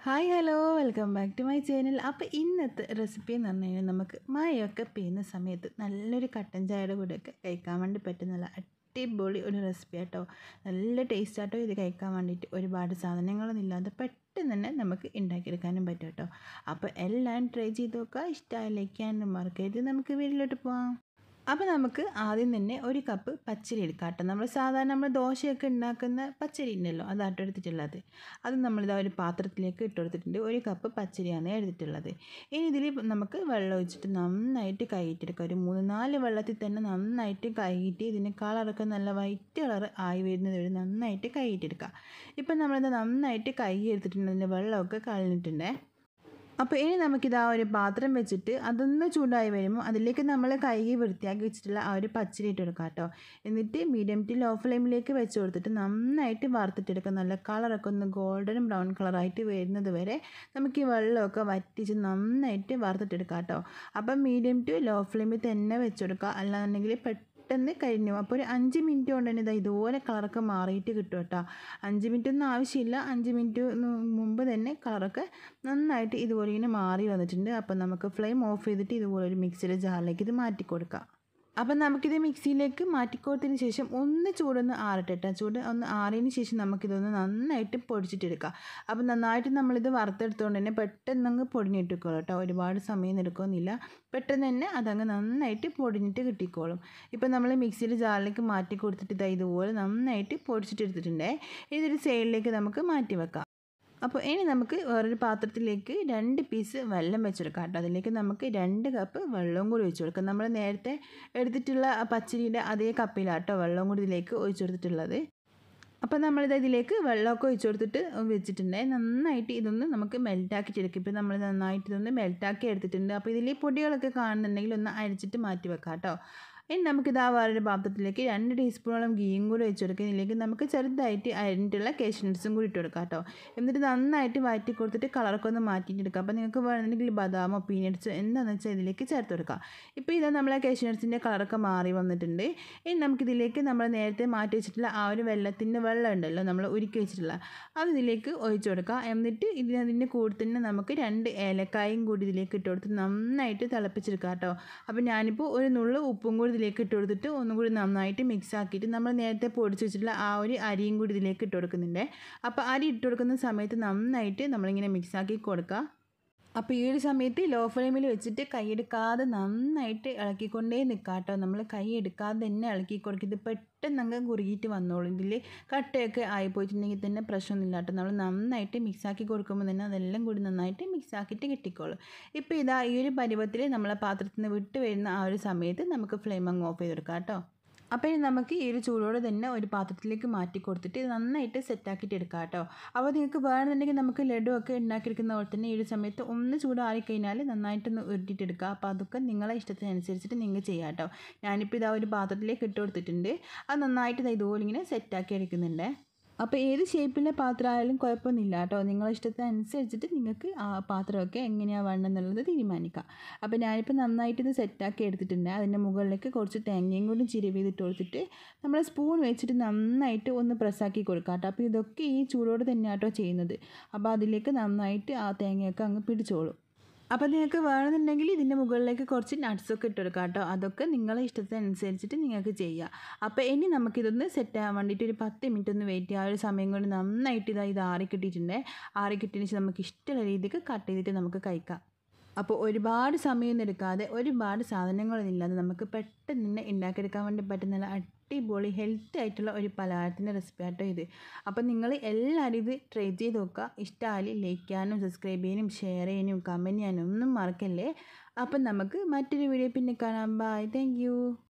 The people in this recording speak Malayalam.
Hi hello welcome back to my channel. അപ്പോൾ ഇന്നത്തെ റെസിപ്പി എന്ന് പറഞ്ഞു കഴിഞ്ഞാൽ നമുക്ക് മഴയൊക്കെ പെയ്യുന്ന സമയത്ത് നല്ലൊരു കട്ടൻ ചായയുടെ കൂടെയൊക്കെ കഴിക്കാൻ വേണ്ടി പറ്റുന്ന നല്ല അടിപൊളി ഒരു റെസിപ്പി ആട്ടോ. നല്ല ടേസ്റ്റ് ആട്ടോ. ഇത് കഴിക്കാൻ വേണ്ടിയിട്ട് ഒരുപാട് സാധനങ്ങളൊന്നും ഇല്ലാതെ പെട്ടെന്ന് തന്നെ നമുക്ക് ഉണ്ടാക്കിയെടുക്കാനും പറ്റും കേട്ടോ. അപ്പോൾ എല്ലാം ട്രൈ ചെയ്ത് നോക്കുക. ഇഷ്ടമായി ലൈക്ക് ചെയ്യാനും മറക്കരുത്. നമുക്ക് വീട്ടിലോട്ട് പോകാം. അപ്പോൾ നമുക്ക് ആദ്യം തന്നെ ഒരു കപ്പ് പച്ചരി എടുക്കാം കേട്ടോ. നമ്മൾ ദോശയൊക്കെ ഉണ്ടാക്കുന്ന പച്ചരി ഉണ്ടല്ലോ, അതാട്ടോ എടുത്തിട്ടുള്ളത്. അത് നമ്മളിതാ ഒരു പാത്രത്തിലേക്ക് ഇട്ട് കൊടുത്തിട്ടുണ്ട്. ഒരു കപ്പ് പച്ചരിയാണ് എടുത്തിട്ടുള്ളത്. ഇനി ഇതിൽ നമുക്ക് വെള്ളം ഒഴിച്ചിട്ട് നന്നായിട്ട് കഴുകിയിട്ടെടുക്കുക. ഒരു 3-4 വെള്ളത്തിൽ തന്നെ നന്നായിട്ട് കഴുകിയിട്ട് ഇതിന് കളറൊക്കെ നല്ല വൈറ്റ് കളർ ആയി വരുന്നത് വരെ നന്നായിട്ട് കഴുകിയിട്ടെടുക്കുക. ഇപ്പം നമ്മളിത് നന്നായിട്ട് കഴുകി എടുത്തിട്ടുണ്ട്. അതിൻ്റെ വെള്ളമൊക്കെ കളഞ്ഞിട്ടുണ്ട്. അപ്പോൾ ഇനി നമുക്കിതാ ഒരു പാത്രം വെച്ചിട്ട് അതൊന്ന് ചൂടായി വരുമ്പോൾ അതിലേക്ക് നമ്മൾ കഴുകി വൃത്തിയാക്കി വെച്ചിട്ടുള്ള ആ ഒരു പച്ചരി ഇട്ട് കൊടുക്കാം കേട്ടോ. എന്നിട്ട് മീഡിയം ടു ലോ ഫ്ലെയിമിലേക്ക് വെച്ച് കൊടുത്തിട്ട് നന്നായിട്ട് വറുത്തിട്ടെടുക്കുക. നല്ല കളറൊക്കെ ഒന്ന് ഗോൾഡൻ ബ്രൗൺ കളറായിട്ട് വരുന്നത് വരെ നമുക്ക് ഈ വെള്ളമൊക്കെ വറ്റിച്ച് നന്നായിട്ട് വറുത്തിട്ടെടുക്കാം കേട്ടോ. അപ്പം മീഡിയം ടു ലോ ഫ്ലെയിമിൽ തന്നെ വെച്ച് കൊടുക്കുക. അല്ലാന്നുണ്ടെങ്കിൽ പെട്ടെന്ന് കഴിഞ്ഞു. അപ്പോൾ ഒരു 5 മിനിറ്റ് കൊണ്ട് തന്നെ ഇതുപോലെ കളറൊക്കെ മാറിയിട്ട് കിട്ടും കേട്ടോ. 5 മിനിറ്റ് ഒന്നും ആവശ്യമില്ല. 5 മിനിറ്റ് മുമ്പ് തന്നെ കളറൊക്കെ നന്നായിട്ട് ഇതുപോലെ ഇങ്ങനെ മാറി വന്നിട്ടുണ്ട്. അപ്പോൾ നമുക്ക് ഫ്ലെയിം ഓഫ് ചെയ്തിട്ട് ഇതുപോലെ ഒരു മിക്സിയുടെ ജാറിലേക്ക് ഇത് മാറ്റി കൊടുക്കാം. അപ്പം നമുക്കിത് മിക്സിയിലേക്ക് മാറ്റിക്കൊടുത്തതിന് ശേഷം ഒന്ന് ചൂടൊന്ന് ആറട്ടെ. ചൂട് ഒന്ന് ആറിയതിന് ശേഷം നമുക്കിതൊന്ന് നന്നായിട്ട് പൊടിച്ചിട്ടെടുക്കാം. അപ്പം നന്നായിട്ട് നമ്മളിത് വറുത്തെടുത്തുകൊണ്ട് തന്നെ പെട്ടെന്ന് അങ്ങ് പൊടിഞ്ഞിട്ടിക്കോളും കേട്ടോ. ഒരുപാട് സമയം എടുക്കുന്നില്ല. പെട്ടെന്ന് തന്നെ അതങ്ങ് നന്നായിട്ട് പൊടിഞ്ഞിട്ട് കിട്ടിക്കോളും. ഇപ്പം നമ്മൾ മിക്സിയുടെ ജാറിലേക്ക് മാറ്റി കൊടുത്തിട്ട് ഇതുപോലെ നന്നായിട്ട് പൊടിച്ചിട്ടെടുത്തിട്ടുണ്ടേ. ഇതൊരു സൈഡിലേക്ക് നമുക്ക് മാറ്റി വെക്കാം. അപ്പോൾ ഇനി നമുക്ക് വേറൊരു പാത്രത്തിലേക്ക് 2 പീസ് വെള്ളം വെച്ചെടുക്കാം കേട്ടോ. അതിലേക്ക് നമുക്ക് 2 കപ്പ് വെള്ളവും കൂടി ഒഴിച്ചു കൊടുക്കാം. നമ്മൾ നേരത്തെ എടുത്തിട്ടുള്ള പച്ചരിയുടെ അതേ കപ്പിലാട്ടോ വെള്ളവും കൂടി ഇതിലേക്ക് ഒഴിച്ചു കൊടുത്തിട്ടുള്ളത്. അപ്പോൾ നമ്മളിത് ഇതിലേക്ക് വെള്ളമൊക്കെ ഒഴിച്ചു കൊടുത്തിട്ട് വെച്ചിട്ടുണ്ട്. നന്നായിട്ട് ഇതൊന്ന് നമുക്ക് മെൽറ്റാക്കിയിട്ടെടുക്കും. ഇപ്പോൾ നമ്മൾ നന്നായിട്ട് ഇതൊന്ന് മെൽറ്റാക്കി എടുത്തിട്ടുണ്ട്. അപ്പോൾ ഇതിൽ പൊടികളൊക്കെ കാണുന്നുണ്ടെങ്കിൽ ഒന്ന് അരിച്ചിട്ട് മാറ്റി വെക്കാം കേട്ടോ. ഇനി നമുക്കിതാ വേറൊരു പാത്രത്തിലേക്ക് 2 ടീസ്പൂണോളം ഗീയും കൂടി വെച്ച് കൊടുക്കുക. ഇതിലേക്ക് നമുക്ക് ചെറുതായിട്ട് അരിഞ്ഞിട്ടുള്ള കാഷ്യൂനട്ട്സും കൂടി ഇട്ട് കൊടുക്കാം കേട്ടോ. എന്നിട്ട് നന്നായിട്ട് വഴറ്റി കൊടുത്തിട്ട് കളറൊക്കെ ഒന്ന് മാറ്റിയിട്ടെടുക്കാം. അപ്പോൾ നിങ്ങൾക്ക് വേണമെന്നുണ്ടെങ്കിൽ ബദാമോ പീനട്ട്സോ എന്താണെന്ന് വെച്ചാൽ ഇതിലേക്ക് ചേർത്ത് കൊടുക്കാം. ഇപ്പോൾ ഇതാ നമ്മളെ കാഷ്യൂനട്ട്സിൻ്റെ കളറൊക്കെ മാറി വന്നിട്ടുണ്ട്. ഇനി നമുക്കിതിലേക്ക് നമ്മൾ നേരത്തെ മാറ്റി വെച്ചിട്ടുള്ള ആ ഒരു വെള്ളത്തിൻ്റെ വെള്ളം ഉണ്ടല്ലോ, നമ്മൾ ഉരുക്കി വെച്ചിട്ടുള്ള അത് ഇതിലേക്ക് ഒഴിച്ചു കൊടുക്കാം. എന്നിട്ട് അതിൻ്റെ കൂടെ തന്നെ നമുക്ക് 2 ഏലക്കായും കൂടി ഇതിലേക്ക് ഇട്ട് കൊടുത്ത് നന്നായിട്ട് തിളപ്പിച്ചെടുക്കാം കേട്ടോ. അപ്പോൾ ഞാനിപ്പോൾ ഒരു നുള്ളു ഉപ്പും കൂടി ഇതിലേക്ക് ഇട്ട് കൊടുത്തിട്ട് ഒന്നും കൂടി നന്നായിട്ട് മിക്സ് ആക്കിയിട്ട് നമ്മൾ നേരത്തെ പൊടിച്ച് വെച്ചിട്ടുള്ള ആ ഒരു അരിയും കൂടി ഇതിലേക്ക് ഇട്ട് കൊടുക്കുന്നുണ്ട്. അപ്പോൾ അരി ഇട്ട് കൊടുക്കുന്ന സമയത്ത് നന്നായിട്ട് നമ്മളിങ്ങനെ മിക്സ് ആക്കി കൊടുക്കുക. അപ്പോൾ ഈ ഒരു സമയത്ത് ലോ ഫ്ലെയിമിൽ വെച്ചിട്ട് കൈയെടുക്കാതെ നന്നായിട്ട് ഇളക്കിക്കൊണ്ടേ നിൽക്കുക കേട്ടോ. നമ്മൾ കൈ എടുക്കാതെ തന്നെ ഇളക്കി കൊടുക്കുക. ഇത് പെട്ടെന്ന് അങ്ങ് കുറുകിയിട്ട് വന്നോളും. ഇതിൽ കട്ടയൊക്കെ ആയിപ്പോയിട്ടുണ്ടെങ്കിൽ തന്നെ പ്രശ്നമൊന്നുമില്ല കേട്ടോ. നമ്മൾ നന്നായിട്ട് മിക്സാക്കി കൊടുക്കുമ്പോൾ തന്നെ അതെല്ലാം കൂടി നന്നായിട്ട് മിക്സാക്കിയിട്ട് കിട്ടിക്കോളും. ഇപ്പോൾ ഇതാ ഈ ഒരു പരുവത്തിൽ നമ്മളെ പാത്രത്തിൽ നിന്ന് വിട്ട് വരുന്ന ആ ഒരു സമയത്ത് നമുക്ക് ഫ്ലെയിം അങ്ങ് ഓഫ് ചെയ്ത് കൊടുക്കാം കേട്ടോ. അപ്പോൾ ഇനി നമുക്ക് ഈ ഒരു ചൂടോടെ തന്നെ ഒരു പാത്രത്തിലേക്ക് മാറ്റി കൊടുത്തിട്ട് നന്നായിട്ട് സെറ്റാക്കിയിട്ട് എടുക്കാം കേട്ടോ. അപ്പോൾ നിങ്ങൾക്ക് വേണമെന്നുണ്ടെങ്കിൽ നമുക്ക് ലഡു ഒക്കെ ഉണ്ടാക്കിയെടുക്കുന്ന പോലെ തന്നെ ഈ ഒരു സമയത്ത് ഒന്ന് ചൂടാറിക്കഴിഞ്ഞാൽ നന്നായിട്ടൊന്ന് ഉരുട്ടിയിട്ടെടുക്കുക. അപ്പോൾ അതൊക്കെ നിങ്ങളെ ഇഷ്ടത്തിനനുസരിച്ചിട്ട് നിങ്ങൾ ചെയ്യാം കേട്ടോ. ഞാനിപ്പോൾ ഇതാ ഒരു പാത്രത്തിലേക്ക് ഇട്ട് കൊടുത്തിട്ടുണ്ട്. അത് നന്നായിട്ട് ഇതുപോലെ ഇങ്ങനെ സെറ്റാക്കി എടുക്കുന്നുണ്ട്. അപ്പോൾ ഏത് ഷേപ്പിലെ പാത്രമായാലും കുഴപ്പമൊന്നുമില്ല കേട്ടോ. നിങ്ങളുടെ ഇഷ്ടത്തിനനുസരിച്ചിട്ട് നിങ്ങൾക്ക് ആ പാത്രമൊക്കെ എങ്ങനെയാണ് വേണ്ടത് എന്നുള്ളത് തീരുമാനിക്കാം. അപ്പോൾ ഞാനിപ്പോൾ നന്നായിട്ട് ഇത് സെറ്റാക്കി എടുത്തിട്ടുണ്ട്. അതിൻ്റെ മുകളിലേക്ക് കുറച്ച് തേങ്ങയും കൂടി ചിരവിതിട്ട് കൊടുത്തിട്ട് നമ്മൾ സ്പൂൺ വെച്ചിട്ട് നന്നായിട്ട് ഒന്ന് പ്രസ്സാക്കി കൊടുക്കാം കേട്ടോ. അപ്പോൾ ഇതൊക്കെ ഈ ചൂടോടെ തന്നെ കേട്ടോ ചെയ്യുന്നത്. അപ്പോൾ അതിലേക്ക് നന്നായിട്ട് ആ തേങ്ങയൊക്കെ അങ്ങ് പിടിച്ചോളും. അപ്പോൾ നിങ്ങൾക്ക് വേണമെന്നുണ്ടെങ്കിൽ ഇതിൻ്റെ മുകളിലേക്ക് കുറച്ച് നട്ട്സൊക്കെ ഇട്ട് കൊടുക്കാം കേട്ടോ. അതൊക്കെ നിങ്ങളെ ഇഷ്ടത്തിനനുസരിച്ചിട്ട് നിങ്ങൾക്ക് ചെയ്യാം. അപ്പോൾ ഇനി നമുക്കിതൊന്ന് സെറ്റ് ആകാൻ വേണ്ടിയിട്ട് ഒരു 10 മിനിറ്റ് ഒന്ന് വെയിറ്റ് ചെയ്യാം. ആ ഒരു സമയം കൊണ്ട് നന്നായിട്ട് ഇത് ആറിക്കിട്ടിട്ടുണ്ട്. ആറിക്കിട്ടിയതിന് ശേഷം നമുക്ക് ഇഷ്ടമുള്ള രീതിക്ക് കട്ട് ചെയ്തിട്ട് നമുക്ക് കഴിക്കാം. അപ്പോൾ ഒരുപാട് സമയമൊന്നും എടുക്കാതെ ഒരുപാട് സാധനങ്ങളൊന്നും ഇല്ലാതെ നമുക്ക് പെട്ടെന്ന് തന്നെ ഉണ്ടാക്കിയെടുക്കാൻ വേണ്ടി പറ്റുന്ന നല്ല അടിപൊളി ഹെൽത്തി ആയിട്ടുള്ള ഒരു പലഹാരത്തിൻ്റെ റെസിപ്പി ആട്ടോ ഇത്. അപ്പോൾ നിങ്ങൾ എല്ലാവരും ഇത് ട്രൈ ചെയ്ത് നോക്കുക. ഇഷ്ടമായി ലൈക്ക് ചെയ്യാനും സബ്സ്ക്രൈബ് ചെയ്യാനും ഷെയർ ചെയ്യാനും കമൻറ്റ് ചെയ്യാനും ഒന്നും മറക്കല്ലേ. അപ്പം നമുക്ക് മറ്റൊരു വീഡിയോ പിന്നെ കാണാം. ബൈ. Thank U.